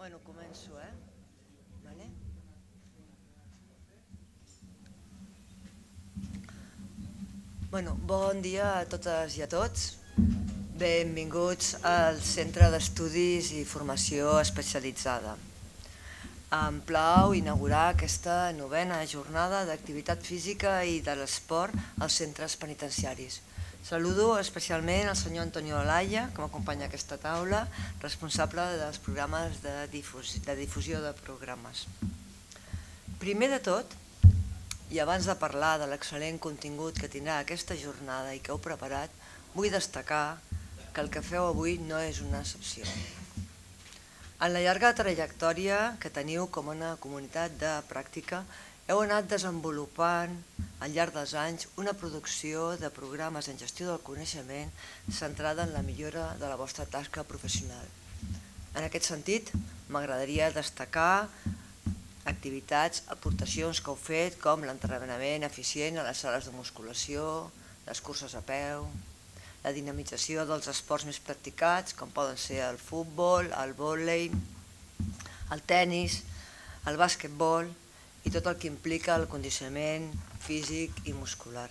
Bueno, començo, Vale? Bon dia a totes i a tots. Benvinguts al Centre d'Estudis i Formació Especialitzada. Em plau inaugurar aquesta novena jornada d'activitat física i de l'esport als centres penitenciaris. Saludo especialment el senyor Antonio Olaya, que m'acompanya a aquesta taula, responsable dels programes de difusió de programes. Primer de tot, i abans de parlar de l'excel·lent contingut que tindrà aquesta jornada i que heu preparat, vull destacar que el que feu avui no és una excepció. En la llarga trajectòria que teniu com una comunitat de pràctica, heu anat desenvolupant al llarg dels anys una producció de programes en gestió del coneixement centrada en la millora de la vostra tasca professional. En aquest sentit, m'agradaria destacar activitats, aportacions que heu fet, com l'entrenament eficient a les sales de musculació, les curses a peu, la dinamització dels esports més practicats, com poden ser el futbol, el vòlei, el tennis, el bàsquetbol i tot el que implica el condicionament físic i muscular.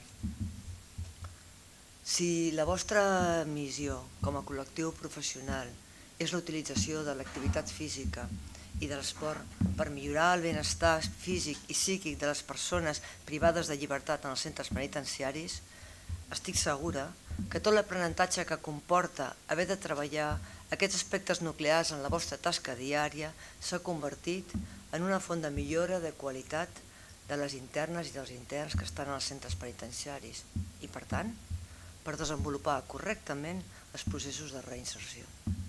Si la vostra missió com a col·lectiu professional és la utilització de l'activitat física i de l'esport per millorar el benestar físic i psíquic de les persones privades de llibertat en els centres penitenciaris, estic segura que tot l'aprenentatge que comporta haver de treballar aquests aspectes nuclears en la vostra tasca diària s'ha convertit en una font de millora de qualitat de les internes i dels interns que estan als centres penitenciaris i, per tant, per desenvolupar correctament els processos de reinserció.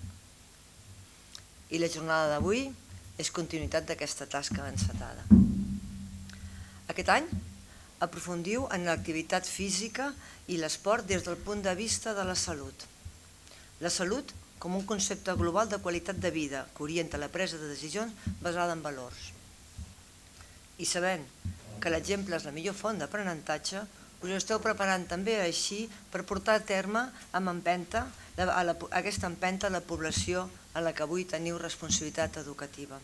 I la jornada d'avui és continuïtat d'aquesta tasca encetada. Aquest any aprofundiu en l'activitat física i l'esport des del punt de vista de la salut. La salut com un concepte global de qualitat de vida que orienta la presa de decisions basada en valors. I sabent que l'exemple és la millor font d'aprenentatge, us esteu preparant també així per portar a terme aquesta empenta a la població a la que avui teniu responsabilitat educativa.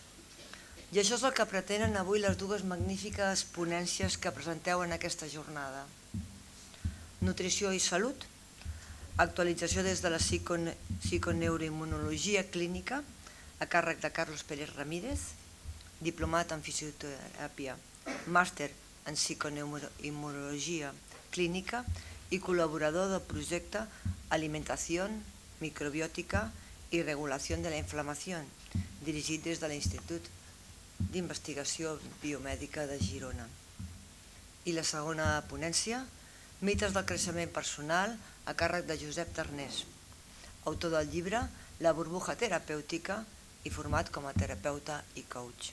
I això és el que pretenen avui les dues magnífiques ponències que presenteu en aquesta jornada. Nutrició i salut, actualització des de la psiconeuroimmunologia clínica a càrrec de Carlos Pérez Ramírez, diplomat en fisioteràpia, màster en psiconeuroimmunologia clínica i col·laborador del projecte Alimentación Microbiótica i Regulació de la Inflamació, dirigit des de l'Institut d'Investigació Biomèdica de Girona. I la segona ponència, mites del creixement personal a càrrec de Josep Tarnés, autor del llibre La burbuja terapèutica i format com a terapeuta i coach.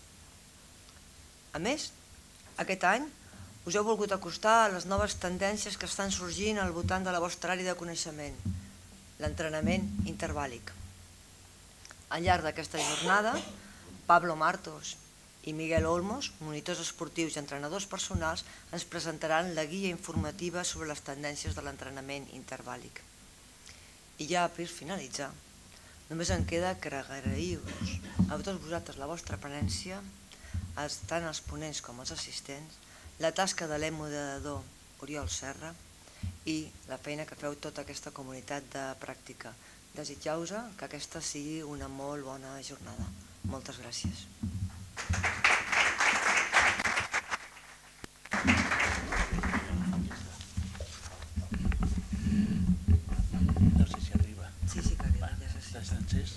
A més, aquest any us heu volgut acostar a les noves tendències que estan sorgint al voltant de la vostra àrea de coneixement, l'entrenament intervàlic. Al llarg d'aquesta jornada, Pablo Martos i Miguel Olmos, monitors esportius i entrenadors personals, ens presentaran la guia informativa sobre les tendències de l'entrenament intervàlic. I ja per finalitzar, només em queda que agrair-vos a tots vosaltres la vostra presència, tant els ponents com els assistents, la tasca de l'emoderador Oriol Serra i la feina que feu tota aquesta comunitat de pràctica. Desitjau-vos que aquesta sigui una molt bona jornada. Moltes gràcies. No sé si arriba. Sí que arriba, ja sé. Estàs encès?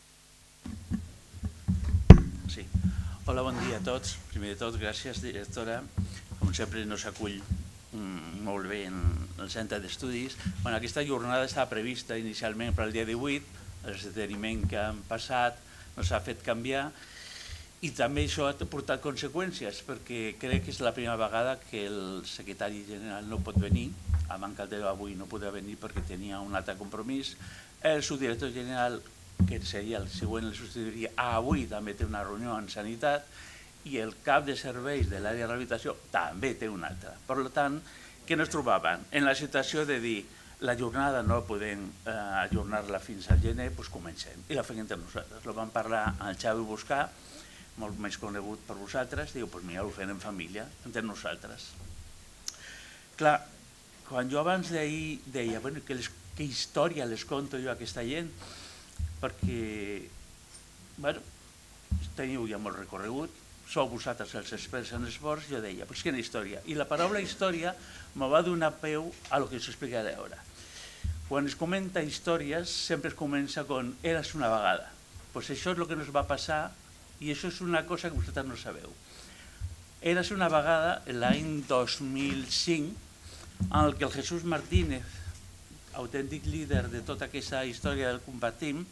Sí. Hola, bon dia a tots. Primer de tot, gràcies, directora. Com sempre, nos acull molt bé en el centre d'estudis. Aquesta jornada estava prevista inicialment per al dia 18, l'esdeveniment que han passat ens ha fet canviar i també això ha portat conseqüències perquè crec que és la primera vegada que el secretari general no pot venir, a manca d'avui no podrà venir perquè tenia un altre compromís, el subdirector general, que seria el següent, el substituiria, avui també té una reunió en sanitat i el cap de serveis de l'àrea de rehabilitació també té una altra. Per tant, què ens trobàvem? En la situació de dir La jornada no podem ajornar-la fins al gener, doncs comencem. I la fem entre nosaltres. Lo vam parlar al Xavi Buscà, molt més conegut per vosaltres, diu, doncs mira, ho fem en família, entre nosaltres. Clar, quan jo abans d'ahir deia, bueno, què història les conto jo a aquesta gent, perquè, bueno, teniu ja molt recorregut, sou vosaltres els experts en esports, jo deia, doncs quina història. I la paraula història me va donar peu a lo que us explicaré ara. Quan es comenta històries, sempre es comença con «eres una vegada». Doncs això és el que ens va passar i això és una cosa que vosaltres no sabeu. Eres una vegada, l'any 2005, en el que el Jesús Martínez, autèntic líder de tota aquesta història del Compartim,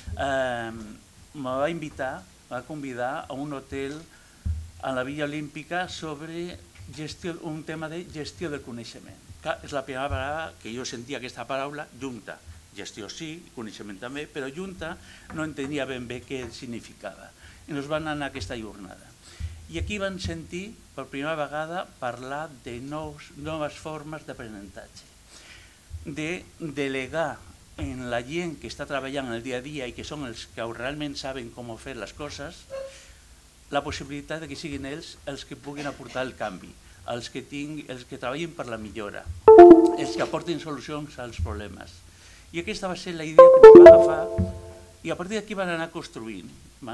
me va invitar, va convidar a un hotel a la Villa Olímpica sobre un tema de gestió del coneixement. És la primera vegada que jo sentia aquesta paraula junta. Gestió sí, coneixement també, però junta no entenia ben bé què significava. I ens van anar a aquesta jornada. I aquí van sentir per primera vegada parlar de noves formes d'aprenentatge, de delegar en la gent que està treballant el dia a dia i que són els que realment saben com fer les coses, la possibilitat que siguin ells els que puguin aportar el canvi, els que treballin per la millora, els que aportin solucions als problemes. I aquesta va ser la idea que ens va agafar i a partir d'aquí van anar construint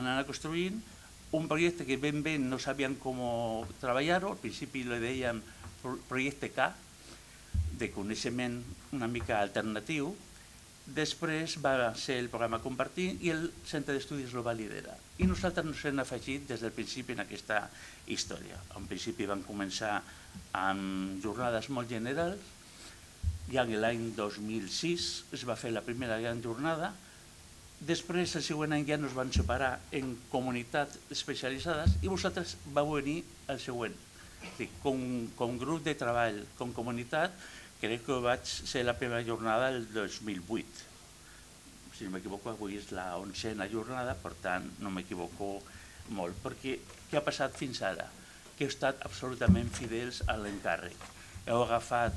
un projecte que ben no sabien com treballar-ho. Al principi li dèiem projecte K, de coneixement una mica alternatiu. Després va ser el programa Compartir i el centre d'estudis el va liderar. I nosaltres ens hem afegit des del principi en aquesta història. En principi vam començar amb jornades molt generals, ja l'any 2006 es va fer la primera gran jornada. Després, el següent any ja ens van separar en comunitats especialitzades i vosaltres vau venir al següent. Com grup de treball, com comunitat, crec que vaig ser la primera jornada del 2008. Si no m'equivoco, avui és la 11ª jornada, per tant, no m'equivoco molt. Perquè què ha passat fins ara? Que heu estat absolutament fidels a l'encàrrec. Heu agafat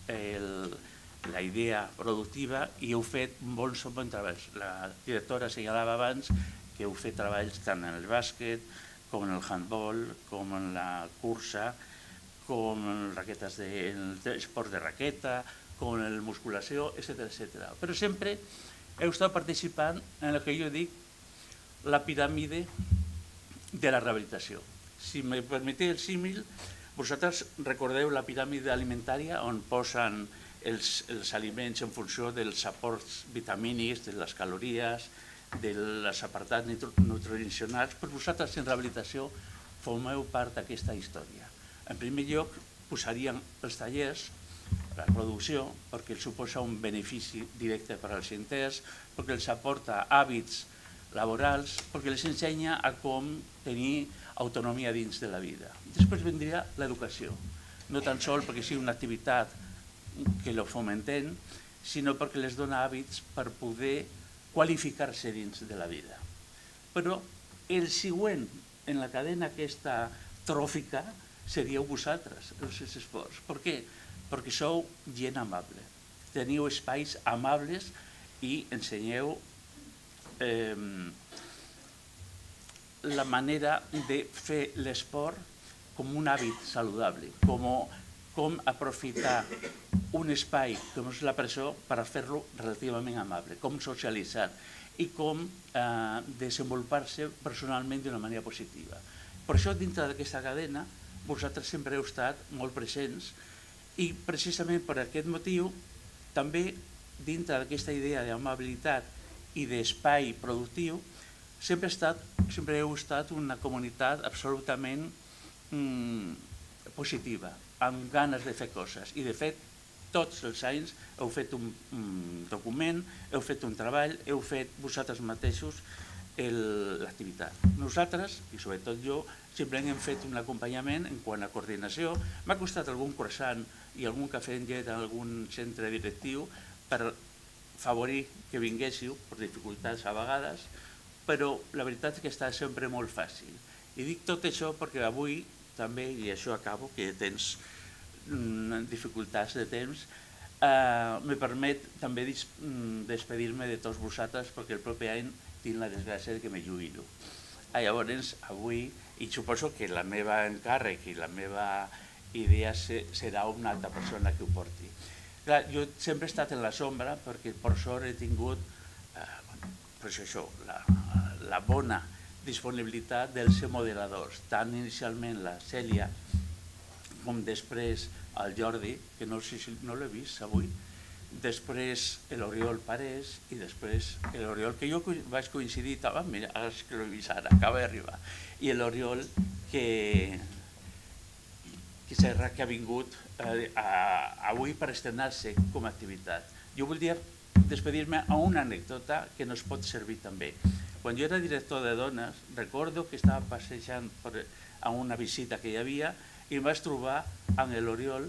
la idea productiva i heu fet bons treballs. La directora assenyalava abans que heu fet treballs tant en el bàsquet, com en el handball, com en la cursa, com en esports de raqueta, com en la musculació, etc. Però sempre heu estat participant en el que jo dic la piràmide de la rehabilitació. Si me permeteu el símil, vosaltres recordeu la piràmide alimentària on posen els aliments en funció dels aports vitamínics, de les calories, dels apartats nutricionals, però vosaltres en rehabilitació formeu part d'aquesta història. En primer lloc, posaríem els tallers, la producció, perquè els suposa un benefici directe per als interns, perquè els aporta hàbits laborals, perquè els ensenya a com tenir autonomia dins de la vida. Després vendria l'educació, no tan sols perquè sigui una activitat que lo fomenten, sinó perquè les dona hàbits per poder qualificar-se dins de la vida. Però el següent en la cadena aquesta tròfica seríeu vosaltres, els esports. Per què? Perquè sou gent amable. Teniu espais amables i ensenyeu la manera de fer l'esport com un hàbit saludable, com aprofitar un espai com és la presó per fer-lo relativament amable, com socialitzar i com desenvolupar-se personalment d'una manera positiva. Per això, dintre d'aquesta cadena, vosaltres sempre heu estat molt presents i precisament per aquest motiu també dintre d'aquesta idea d'amabilitat i d'espai productiu sempre heu estat una comunitat absolutament positiva, amb ganes de fer coses i de fet tots els anys heu fet un document, heu fet un treball, heu fet vosaltres mateixos l'activitat. Nosaltres, i sobretot jo, sempre hem fet un acompanyament en quant a coordinació. M'ha costat algun croissant i algun cafè en llet en algun centre directiu per favorir que vinguéssiu, per dificultats a vegades, però la veritat és que està sempre molt fàcil. I dic tot això perquè avui també, i això acabo, que tens dificultats de temps, me permet també despedir-me de tots vosaltres perquè el proper any tinc la desgràcia que me jubilo. Llavors, avui, i suposo que la meva encàrrec i la meva idea serà una altra persona que ho porti. Clar, jo sempre he estat en la sombra perquè per sort he tingut la bona disponibilitat dels moderadors, tant inicialment la Cèlia com després el Jordi, que no l'he vist avui, després l'Oriol Parés i després l'Oriol, que jo vaig coincidir, mira, ara és que l'he vist ara, acaba d'arribar, i l'Oriol que Serra, que ha vingut avui per estrenar-se com a activitat. Jo voldria despedir-me a una anècdota que nos pot servir també. Quan jo era director de dones, recordo que estava passejant a una visita que hi havia i em vaig trobar amb l'Oriol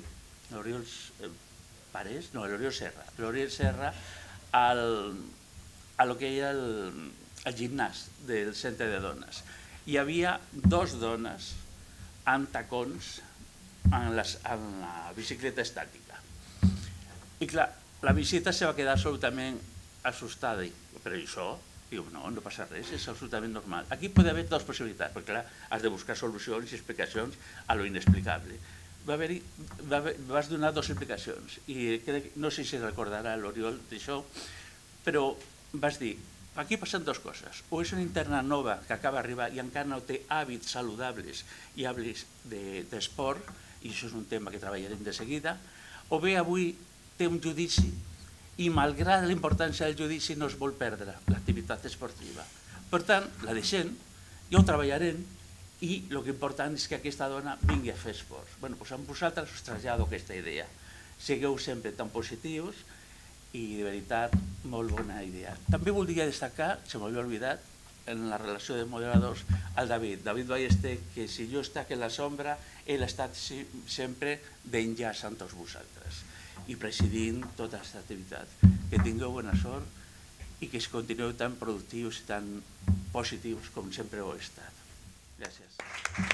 Parés, no, l'Oriol Serra, a lo que era el gimnàs del centre de dones. Hi havia dues dones amb tacons en la bicicleta estàtica. I clar, la visita se va quedar absolutament assustada. Però això, diu, no passa res, és absolutament normal. Aquí pot haver dues possibilitats, perquè clar, has de buscar solucions i explicacions a lo inexplicable. Vas donar dues explicacions i no sé si recordarà l'Oriol d'això, però vas dir, aquí passen dues coses. O és una interna nova que acaba d'arribar i encara no té hàbits saludables i hàbits d'esport, i això és un tema que treballarem de seguida, o bé avui té un judici i malgrat la importància del judici no es vol perdre l'activitat esportiva. Per tant, la deixem, ja ho treballarem i el que important és que aquesta dona vingui a fer esports. Bé, doncs amb vosaltres us trasllado aquesta idea. Sigueu sempre tan positius i de veritat molt bona idea. També voldria destacar, se m'havia oblidat, en la relació de moderadors, el David Ballester, que si jo estic en la sombra, ell ha estat sempre d'enllaç amb tots vosaltres i presidint tota aquesta activitat. Que tingueu bona sort i que es continueu tan productius i tan positius com sempre ho he estat. Gràcies.